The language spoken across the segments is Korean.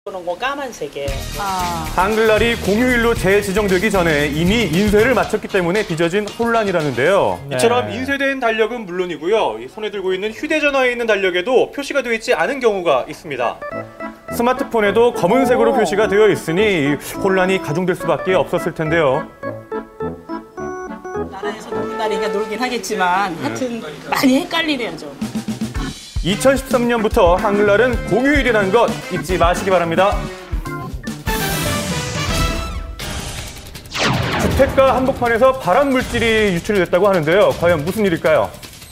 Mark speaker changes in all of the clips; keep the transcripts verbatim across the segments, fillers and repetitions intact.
Speaker 1: 건 까만색이에요.
Speaker 2: 아.
Speaker 3: 한글날이 공휴일로 재지정되기 전에 이미 인쇄를 마쳤기 때문에 빚어진 혼란이라는데요.
Speaker 4: 네.
Speaker 3: 이처럼 인쇄된 달력은 물론이고요. 이 손에 들고 있는 휴대전화에 있는 달력에도 표시가 되어 있지 않은 경우가 있습니다. 스마트폰에도 검은색으로 표시가 되어 있으니 혼란이 가중될 수밖에 없었을 텐데요.
Speaker 1: 나라에서 노는 날이니까 놀긴 하겠지만 하여튼 많이 헷갈리네요, 좀.
Speaker 3: 이천십삼 년부터 한글날은 공휴일이라는 것 잊지 마시기 바랍니다. 주택가 한복판에서 발암 물질이 유출이 됐다고 하는데요. 과연 무슨 일일까요?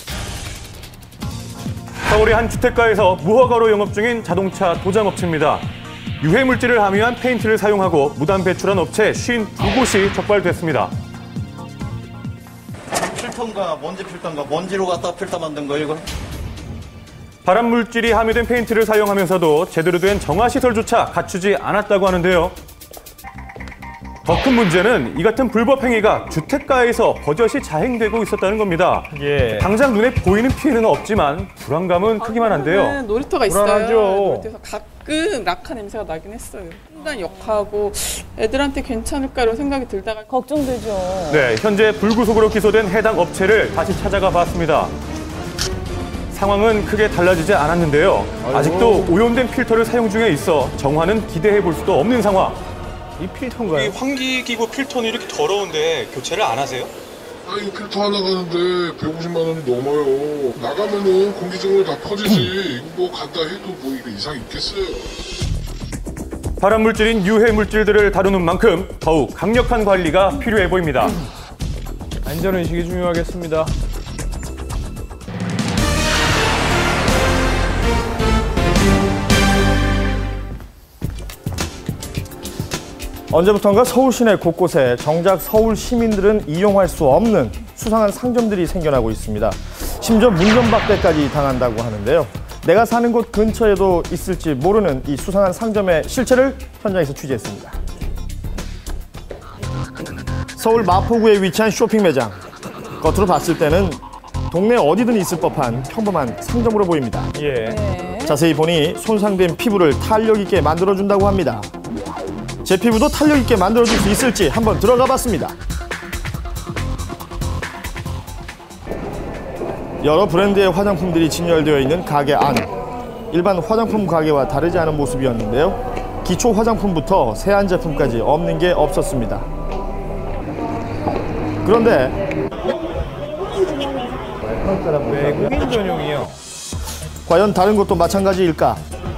Speaker 3: 서울의 한 주택가에서 무허가로 영업 중인 자동차 도장업체입니다. 유해 물질을 함유한 페인트를 사용하고 무단 배출한 업체 오십이 곳이 적발됐습니다.
Speaker 5: 필터인가 먼지 필터인가 먼지로 갖다 필터 만든 거 이거?
Speaker 3: 발암 물질이 함유된 페인트를 사용하면서도 제대로 된 정화시설조차 갖추지 않았다고 하는데요. 더 큰 문제는 이 같은 불법 행위가 주택가에서 버젓이 자행되고 있었다는 겁니다.
Speaker 4: 예.
Speaker 3: 당장 눈에 보이는 피해는 없지만 불안감은 크기만 한데요.
Speaker 6: 놀이터가 있어요.
Speaker 4: 불안하죠.
Speaker 6: 놀이터에서 가끔 낙하 냄새가 나긴 했어요. 순간 역하고 애들한테 괜찮을까 이런 생각이 들다가
Speaker 2: 걱정되죠.
Speaker 3: 네, 현재 불구속으로 기소된 해당 업체를 다시 찾아가 봤습니다. 상황은 크게 달라지지 않았는데요.
Speaker 4: 아이고.
Speaker 3: 아직도 오염된 필터를 사용 중에 있어 정화는 기대해 볼 수도 없는 상황.
Speaker 4: 이 필터인가요?
Speaker 3: 이 환기기구 필터는 이렇게 더러운데 교체를 안 하세요?
Speaker 7: 아, 이거 필터 하나 가는데 백오십만 원이 넘어요. 나가면은 공기중으로 다 퍼지지. 이거 뭐 간다 해도 뭐 이거 이상 있겠어요.
Speaker 3: 발암물질인 유해 물질들을 다루는 만큼 더욱 강력한 관리가 필요해 보입니다.
Speaker 4: 안전의식이 중요하겠습니다. 언제부턴가 서울 시내 곳곳에 정작 서울 시민들은 이용할 수 없는 수상한 상점들이 생겨나고 있습니다. 심지어 문전박대까지 당한다고 하는데요. 내가 사는 곳 근처에도 있을지 모르는 이 수상한 상점의 실체를 현장에서 취재했습니다. 서울 마포구에 위치한 쇼핑 매장. 겉으로 봤을 때는 동네 어디든 있을 법한 평범한 상점으로 보입니다. 예.
Speaker 2: 네.
Speaker 4: 자세히 보니 손상된 피부를 탄력 있게 만들어준다고 합니다. 제 피부도 탄력 있게 만들어줄 수 있을지 한번 들어가 봤습니다. 여러 브랜드의 화장품들이 진열되어 있는 가게 안. 일반 화장품 가게와 다르지 않은 모습이었는데요. 기초 화장품부터 세안 제품까지 없는 게 없었습니다. 그런데
Speaker 3: 외국인 전용이요.
Speaker 4: 과연 다른 곳도 마찬가지일까?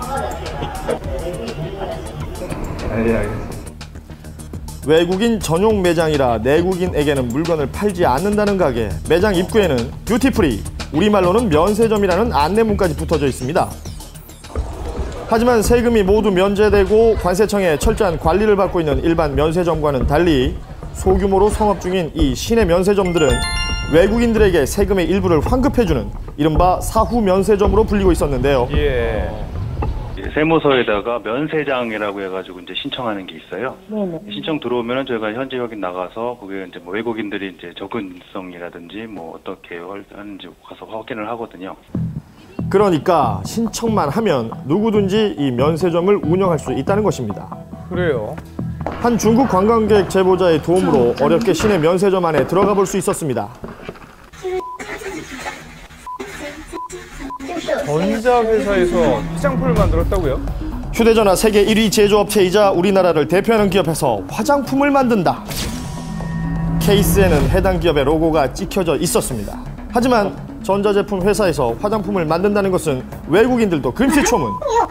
Speaker 4: 외국인 전용 매장이라 내국인에게는 물건을 팔지 않는다는 가게. 매장 입구에는 듀티프리, 우리말로는 면세점이라는 안내문까지 붙어져 있습니다. 하지만 세금이 모두 면제되고 관세청의 철저한 관리를 받고 있는 일반 면세점과는 달리 소규모로 성업 중인 이 시내 면세점들은 외국인들에게 세금의 일부를 환급해주는 이른바 사후 면세점으로 불리고 있었는데요. 예.
Speaker 8: 세무서에다가 면세장이라고 해가지고 이제 신청하는 게 있어요.
Speaker 2: 네네.
Speaker 8: 신청 들어오면은 저희가 현지 확인 나가서 그게 이제 뭐 외국인들이 이제 접근성이라든지 뭐 어떻게 하는지 가서 확인을 하거든요.
Speaker 4: 그러니까 신청만 하면 누구든지 이 면세점을 운영할 수 있다는 것입니다. 그래요. 한 중국 관광객 제보자의 도움으로 어렵게 시내 면세점 안에 들어가 볼 수 있었습니다.
Speaker 3: 전자회사에서 화장품을 만들었다고요?
Speaker 4: 휴대전화 세계 일 위 제조업체이자 우리나라를 대표하는 기업에서 화장품을 만든다. 케이스에는 해당 기업의 로고가 찍혀져 있었습니다. 하지만 전자제품 회사에서 화장품을 만든다는 것은 외국인들도 금시초문.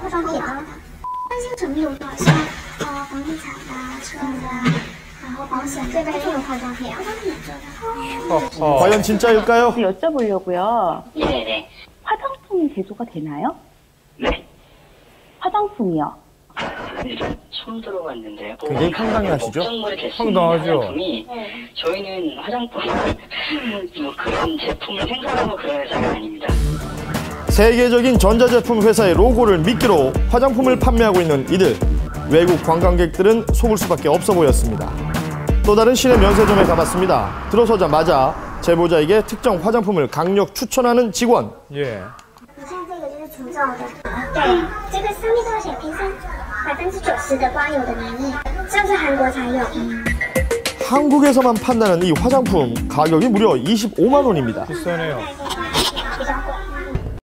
Speaker 4: 과연 진짜일까요?
Speaker 9: 여쭤보려고요.
Speaker 10: 네네.
Speaker 9: 화장품이 제조가 되나요?
Speaker 10: 네.
Speaker 9: 화장품이요.
Speaker 10: 일단 처음 들어봤는데요.
Speaker 4: 굉장히 황당해하시죠?
Speaker 3: 황당하죠.
Speaker 10: 화장품이 저희는 화장품 뭐 그런 제품을 생산하고 그런 회사가 아닙니다.
Speaker 4: 세계적인 전자제품 회사의 로고를 미끼로 화장품을 판매하고 있는 이들. 외국 관광객들은 속을 수밖에 없어 보였습니다. 또 다른 시내 면세점에 가봤습니다. 들어서자마자 제보자에게 특정 화장품을 강력 추천하는 직원.
Speaker 3: 예.
Speaker 11: 你看这个就是除皱的，对，这个上面都有写瓶身。
Speaker 2: 百分之九十的光油的能力，是不是韩国才有？
Speaker 4: 한국에서만 판다는 이 화장품 가격이 무려 이십오만 원입니다.
Speaker 3: 비싸네요.